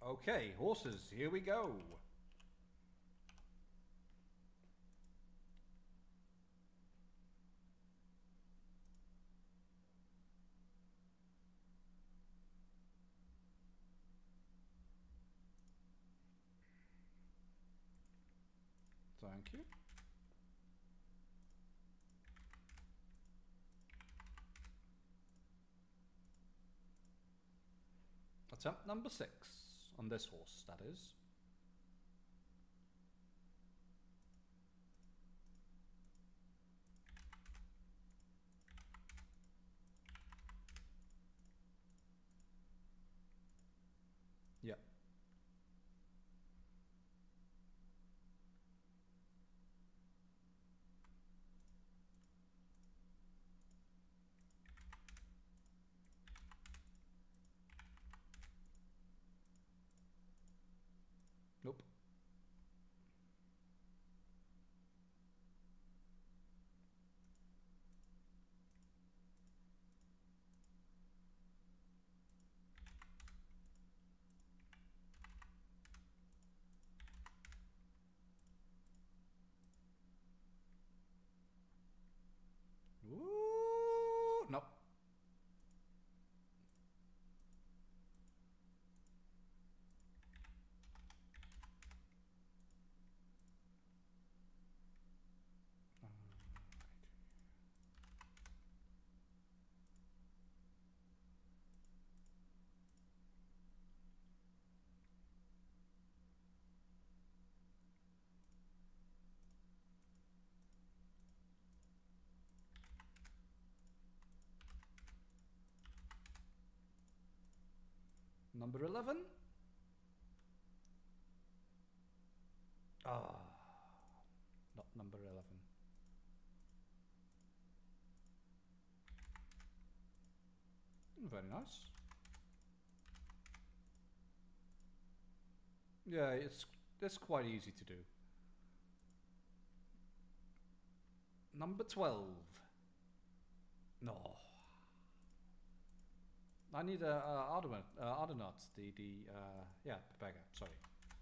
Okay, horses, here we go. Thank you. Attempt number 6 on this horse, that is. Yep. Nope. Ooh, nope. Number 11. Not number 11. Very nice. Yeah, it's quite easy to do. Number 12. No. I need Argonaut, yeah, beggar, sorry.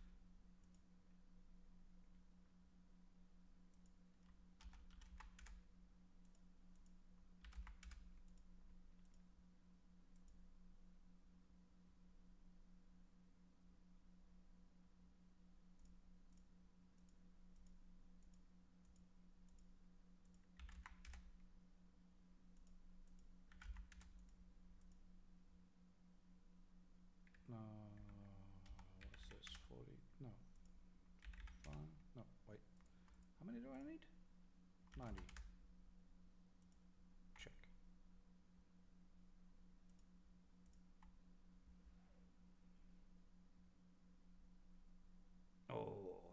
What's this? 40? No. 5? No, wait. How many do I need? 90. Check. Oh.